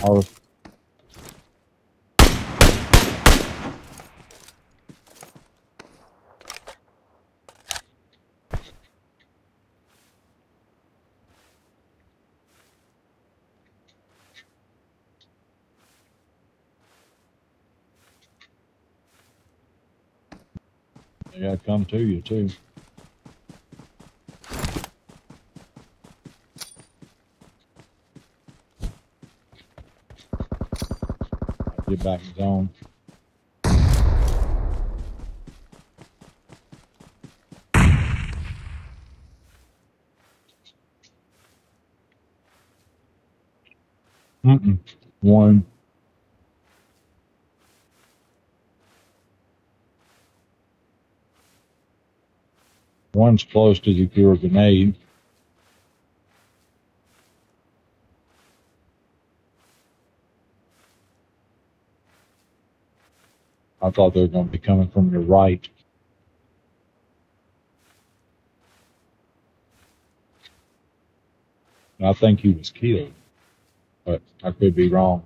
Oh, they gotta come to you too. Get back in zone. One. One's close to you threw a grenade. I thought they were going to be coming from your right. And I think he was killed, but I could be wrong.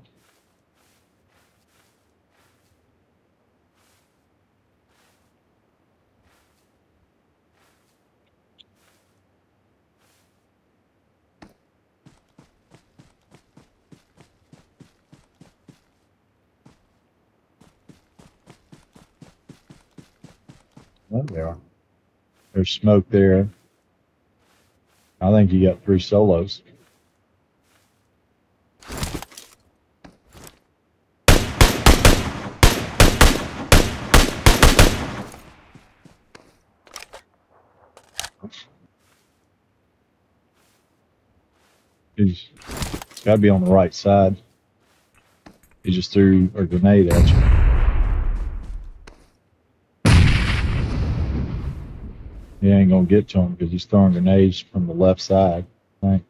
Well, there are. There's smoke there. I think you got 3 solos. He's got to be on the right side. He just threw a grenade at you. He ain't going to get to him because he's throwing grenades from the left side, I think.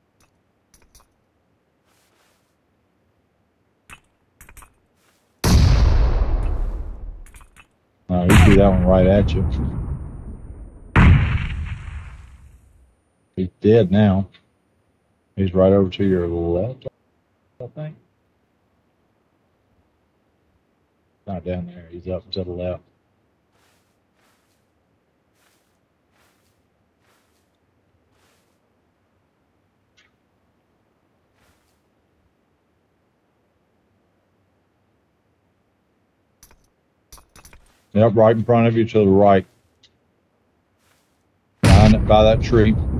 He threw that one right at you. He's dead now. He's right over to your left, I think. Not down there. He's up to the left. Yep, right in front of you to the right. By that tree.